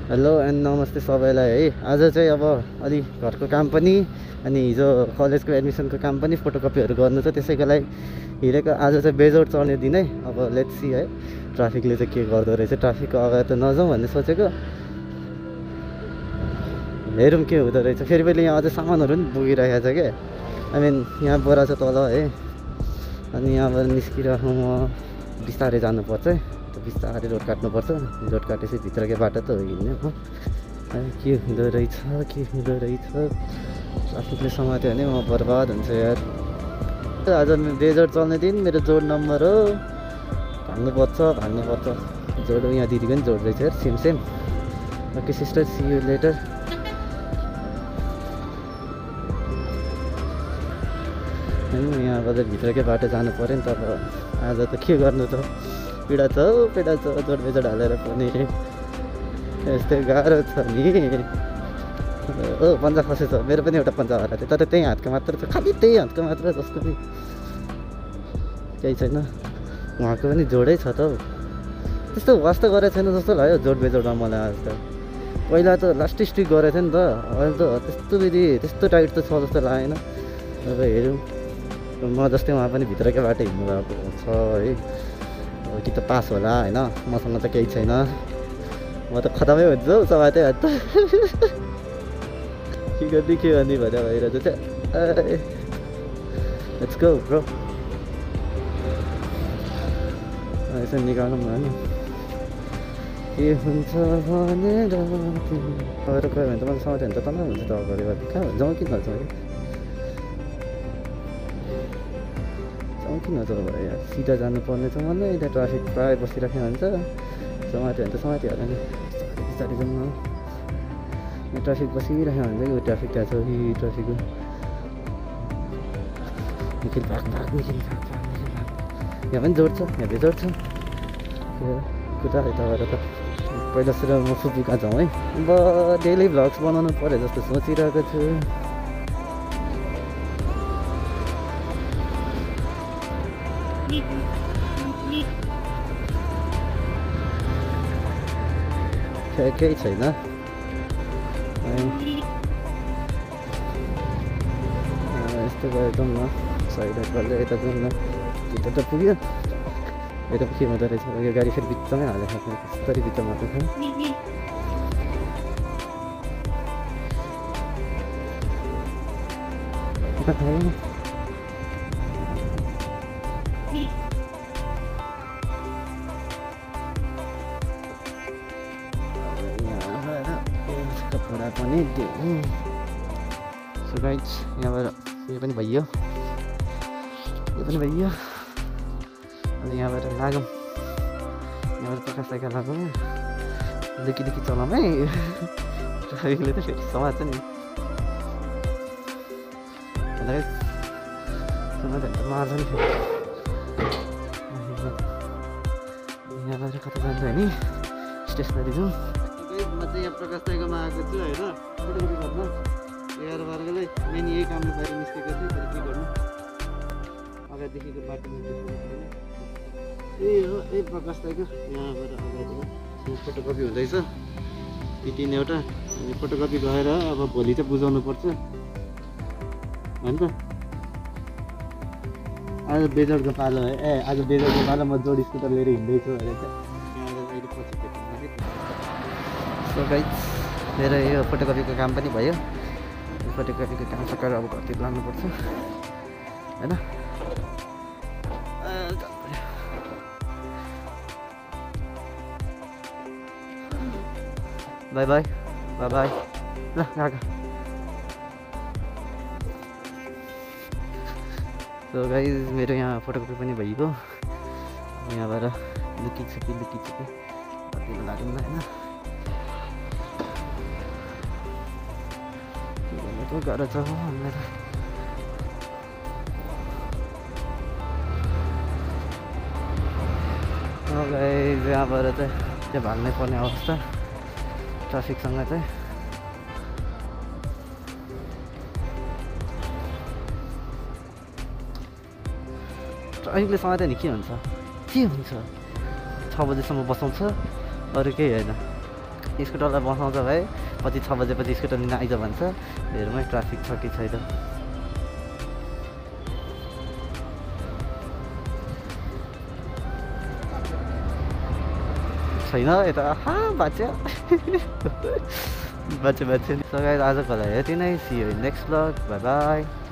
Hello and नमस्ते सबैलाई है। आज चाहिँ अब अलि घरको काम पनि अनि हिजो कलेजको एडमिसनको काम पनि फोटोकपीहरू गर्नु छ, त्यसैको लागि हिँडेको। आज चाहिँ बेजोड चढ्ने दिन है। अब लेट्स सी है ट्राफिकले चाहिँ के गर्दो रहेछ। ट्राफिकको अगाडि त नजाउँ भन्ने सोचेको, हेरौँ के हुँदो रहेछ। फेरि पनि यहाँ अझै सामानहरू पनि बोकिरहेको छ क्या। आई मिन यहाँ बोरा छ तल है, अनि यहाँबाट निस्किरहेको म बिस्तारै जानुपर्छ है। बिस्तारै रोड काट्नुपर्छ। रोड काटेपछि भित्रकै बाटो त हो हिँड्ने हो। के हुँदो रहेछ के हुँदो रहेछ। ट्राफिकले समात्यो भने म बर्बाद हुन्छ यार। आज बेजोड चल्ने दिन, मेरो जोड नम्बर हो। भाग्नुपर्छ जोड। यहाँ दिदीको पनि जोड रहेछ यार, same same. Okay sister, see you later. यहाँबाट भित्रकै बाटो जानु पऱ्यो नि त। अब आज त के गर्नु त, पीडा छ जोड बेजोड हालेर पनि यस्तै गाह्रो छ नि। ओ पन्जा खसेछ, मेरो पनि एउटा पन्जा हराएको थियो, तर त्यही हातको मात्र छ, खालि त्यही हातको मात्र, जसको पनि केही छैन। उहाँको पनि जोडै छ त हौ। त्यस्तो वास्ता गरेको छैन जस्तो लाग्यो जोड बेजोडमा मलाई आज त। पहिला त लास्ट स्टिक गरेको थियो नि त, अहिले त त्यस्तो विधि त्यस्तो टाइट त छ जस्तो लागेन। अब हेरौँ, म जस्तै उहाँ पनि भित्रकै बाटो हिँड्नु भएको छ है। अब कि त पास होला होइन, मसँग त केही छैन, म त खतमै हुन्छ हौ समातै हात त। के गर्ने भनेर भइरहेको छ। Let's go bro. यसो निकालौँ न नि के हुन्छ भनेर। अरू गयो भने त मलाई समात्यो भने त तल हुन्छ त। अगाडि कहाँ जाउँ कि नजाउँ, किन नजाउँ भयो यार। सिधा जानुपर्ने छ मलाई। यता ट्राफिक प्रायः बसिराख्यो भने त समात्यो भने त समातिहाल्यो नि। बिस्तारै जाउँ न। यहाँ ट्राफिक बसिराख्यो भने चाहिँ यो ट्राफिक त्यहाँ छ कि ट्राफिक निखिल भाग। यहाँ पनि जोड छ, यहाँ बेजोड छ। कुदा यताबाट त पहिला सुरु म फुपी कहाँ जाउँ है। अब डेली भ्लग्स बनाउनु पऱ्यो जस्तो सोचिरहेको छु। केही छैन। यस्तो गएर जाउँ न, साइड गर्दै यता जाउँ न। यता त पुग्यो, यता के हुँदो रहेछ। यो गाडी फेरि बिचमै हालेको छ, कसरी बिचमा आएको छ। कपडा पनि सो गाइज, यहाँबाट यो पनि भइयो, अनि यहाँबाट लागौँ। यहाँबाट प्रकाश साइकल लागौँ, दुखी चलाऊँ है। ट्राफिकले त फेरि समात्छ नि। मार्छ नि फेरि। यहाँबाट कता जान्छ नि, स्टेसनरी जाउँ। म चाहिँ यहाँ प्रकाश साइकलमा आएको छु होइन, फोटोकपी गर्न। 11-12 मेन यही कामले बाहिर निस्केको छु। तर के गर्नु, अगाडिदेखिको बाटोमा हो ए प्रकाश साइकल। यहाँबाट अगाडि फोटोकपी हुँदैछ, पिटिने एउटा। अनि फोटोकपी गएर अब भोलि चाहिँ बुझाउनु पर्छ होइन त। आज बेजोडको पालो है। आज बेजोडको पालो, म जोड स्कुटर लिएर हिँड्दैछु अरे चाहिँ। अहिले पछि भेट्नु। सो गाइज, मेरो यो फोटोकपीको काम पनि भयो। फोटोकपीको काम सकेर अब घरतिर लानुपर्छ होइन। बाई बाई ल गएको। सो गाइज, मेरो यहाँ फोटोकपी पनि भइगयो। यहाँबाट लुकी छुपी लागौँ न होइन। गाह्रो छ हामीलाई त। गाइज, यहाँबाट चाहिँ त्यो भाग्नै पर्ने अवस्था ट्राफिकसँग चाहिँ। ट्राफिकले समात्यो भने के हुन्छ 6 बजीसम्म बसाउँछ, अरू केही होइन। स्कुटरलाई बसाउँछ भाइ, पछि 6 बजेपछि स्कुटर लिन आइज भन्छ। हेरौँ है ट्राफिक छ कि छैन। छैन यता, बाँच्यो बाँच्यो। सो गाइस आजको लागि यति नै, see you in next blog, bye by.